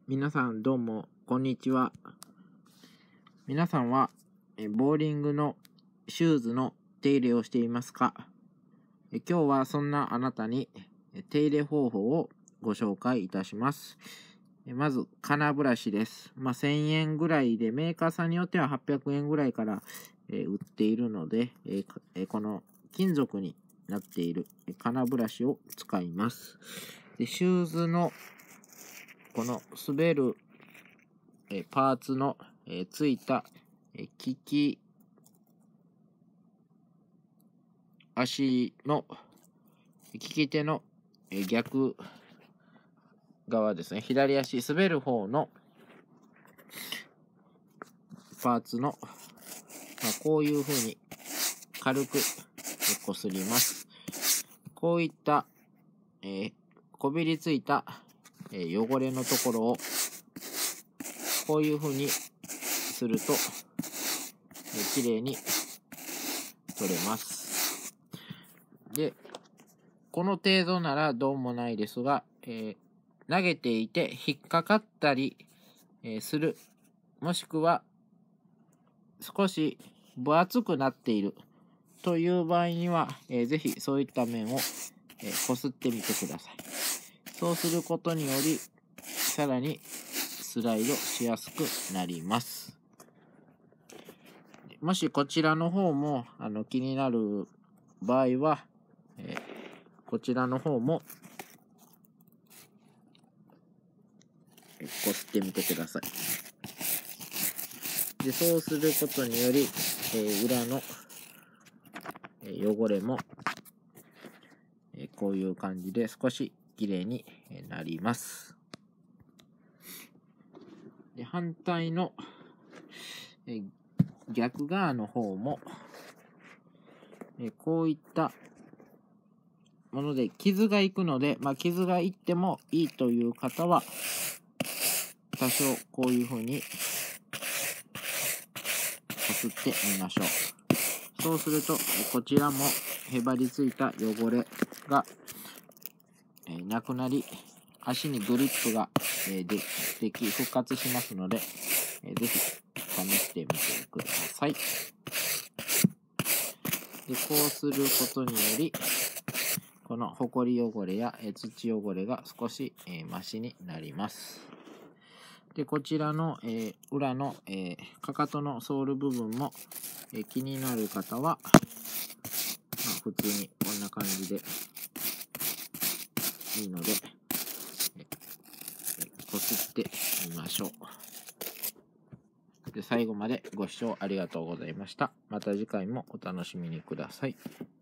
皆さんどうもこんにちは。皆さんはボーリングのシューズの手入れをしていますか？今日はそんなあなたに手入れ方法をご紹介いたします。まず金ブラシです。1000円ぐらいで、メーカーさんによっては800円ぐらいから売っているので、この金属になっている金ブラシを使います。でシューズのこの滑るパーツのついた利き足の利き手の逆側ですね、左足滑る方のパーツの、こういう風に軽くこすります。こういったこびりついた汚れのところをこういう風にするときれいに取れます。で、この程度ならどうもないですが、投げていて引っかかったりする、もしくは少し分厚くなっているという場合には、ぜひそういった面をこすってみてください。そうすることによりさらにスライドしやすくなります。もしこちらの方も気になる場合は、こちらの方もこすってみてください。でそうすることにより、裏の汚れもこういう感じで少しきれいになります。で反対の逆側の方もこういったもので傷がいくので、傷がいってもいいという方は多少こういう風にこすってみましょう。そうするとこちらもへばりついた汚れがなくなり、足にグリップができ復活しますので、ぜひ試してみてください。でこうすることによりこのホコリ汚れや土汚れが少しマシになります。でこちらの裏のかかとのソール部分も気になる方は、普通にこんな感じでいいのでこすってみましょう。で最後までご視聴ありがとうございました。また次回もお楽しみにください。